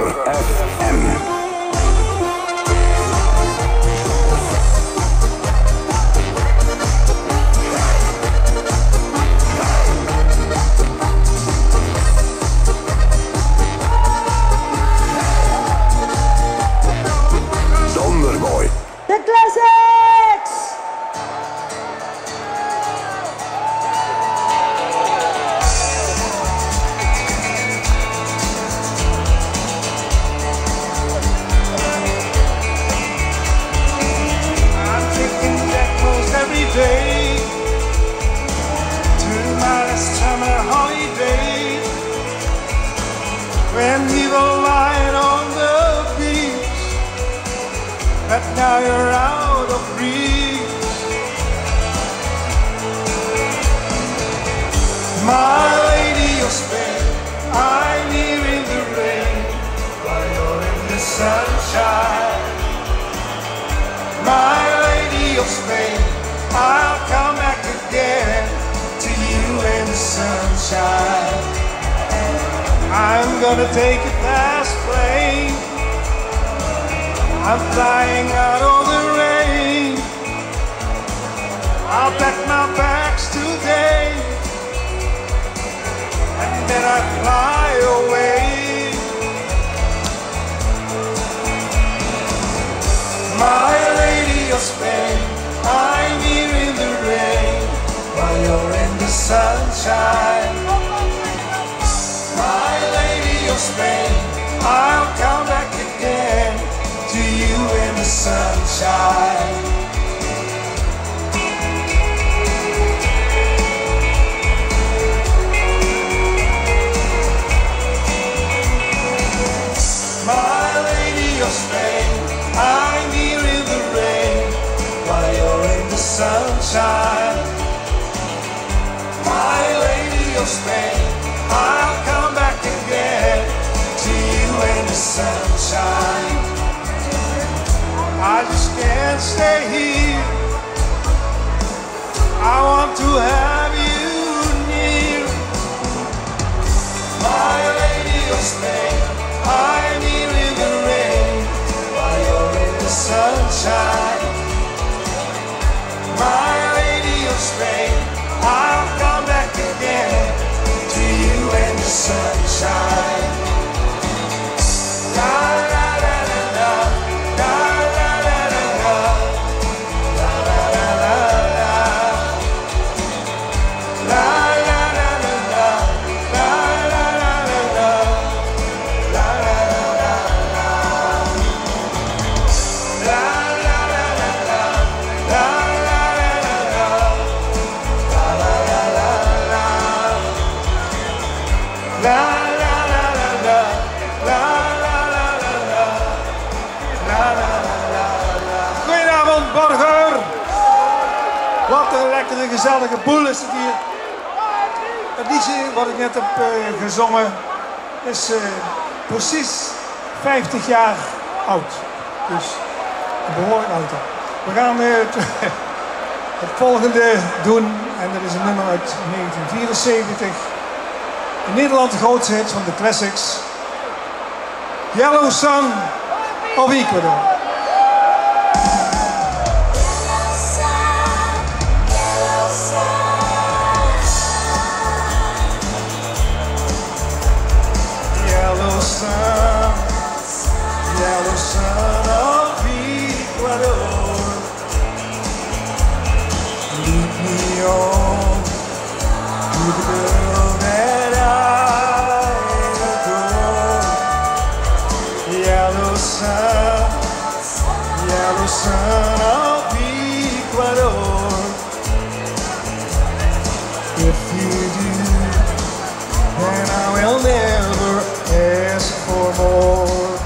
Super FM. Donderboy. The Classics! I'm taking that most every day to my last summer holiday when we were lying on the beach, but now you're out of reach. My lady of Spain, I'm here in the rain while you're in the sunshine. My lady of Spain, I'll come back again to you in the sunshine. I'm gonna take a fast plane, I'm flying out of the rain. I'll pack my bags today, and then I fly away. My lady of Spain, I'm here in the rain while you're in the sunshine. My lady of Spain, I'll come back again to you in the sunshine. My lady of Spain, I'm here in the rain while you're in the sunshine. My lady of Spain, I'll come back again to you in the sunshine. I just can't stay here, I want to have you near. My lady of Spain, I'm here in the rain while you're in the sunshine. My lady of Spain, I'll come back again to you in the sunshine. La la la la la, la la la la la, la la la la la, la la la la la, la la la la la, la la la la la, la la la la la, la la Goedenavond, Borger. Wat een lekkere, gezellige boel is het hier. Het liedje wat ik net heb gezongen is precies 50 jaar oud. Dus behoorlijk oud. We gaan het volgende doen en dat is een nummer uit 1974. In Nederland de grootste hit van de Classics. Yellow Sun of Ecuador. Yellow sun, yellow sun of Ecuador. Lead me on to the girl that I adore. Yellow sun of Ecuador. If you do, then I will never ask for more.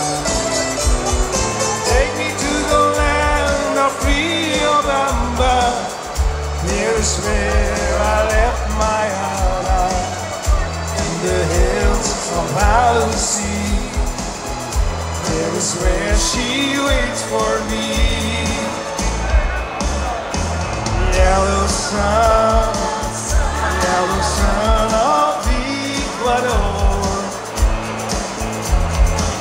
Take me to the land of Riobamba. Here is where I left my Ana, in the hills of Valency. There is where she waits for me. Yellow sun of Ecuador.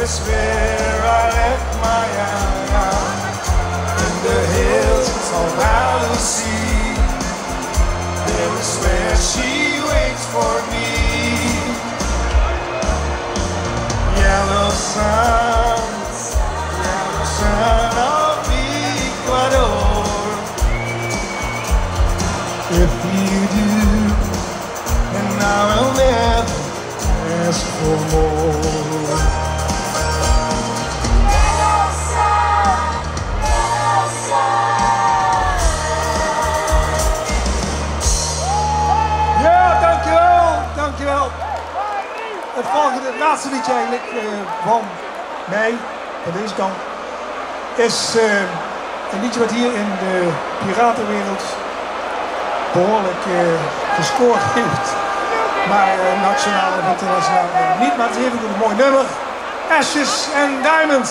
is where I left my Anna, in the hills of Andalusia. There is where she waits for me. Yellow sun of Ecuador. If you do, then I will never ask for more. Ja, dankjewel. Het volgende, het laatste liedje eigenlijk van mij, van deze kant, is een liedje wat hier in de piratenwereld behoorlijk gescoord heeft. Maar nationaal of internationaal niet, maar het is even een mooi nummer. Ashes and Diamonds.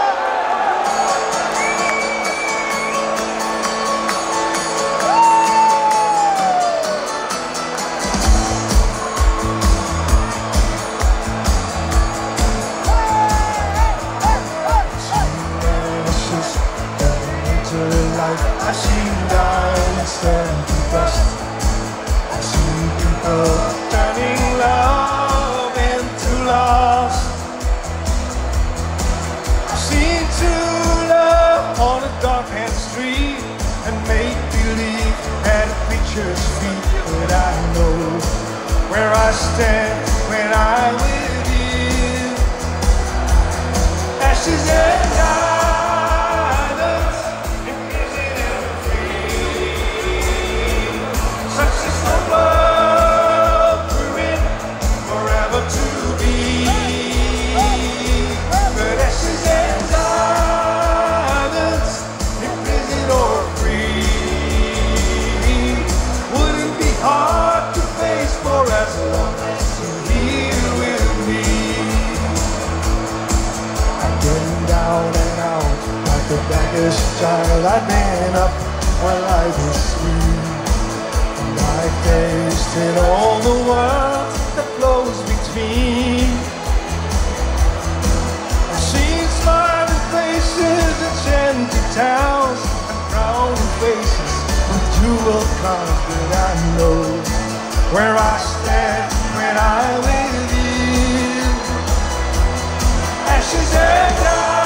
I've seen diamonds turn to dust. I've seen people turning love into loss. I've seen true love on a dark-hand street and make believe at a preacher's feet. But I know where I stand when I'm with you. Ashes and diamonds. Child, I've been up when life is sweet, and I've tasted all the world that flows between. I've seen smiling faces and shanty towns and frowning faces with jeweled crowns, but I know where I stand when I'm with you. Ashes and diamonds.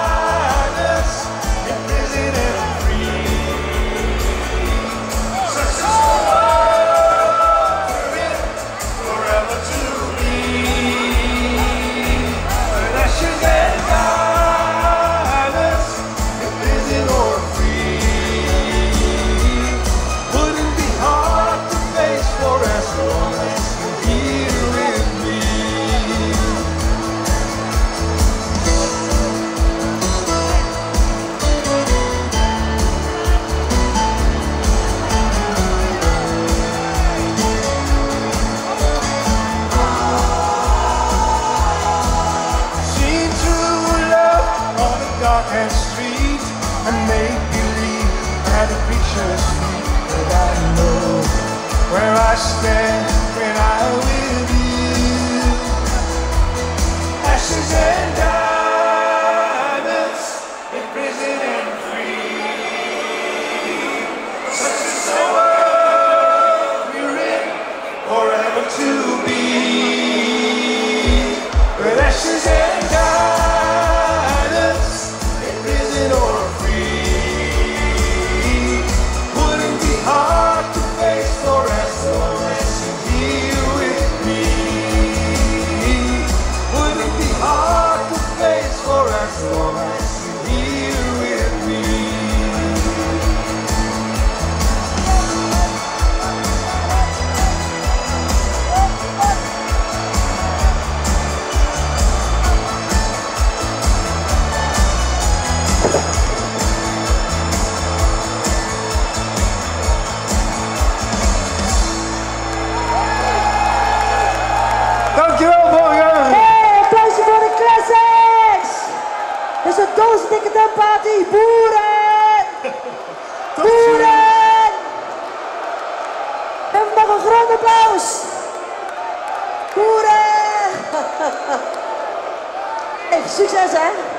And street and make believe at a preacher's feet, but I know where I stand when I'm with you. Ashes and diamonds, imprisoned and free. Such is the world we're in, forever to be. But ashes and diamonds. Party, boeren! Boeren! Geef nog een groot applaus! Boeren! Hey, Succes hè!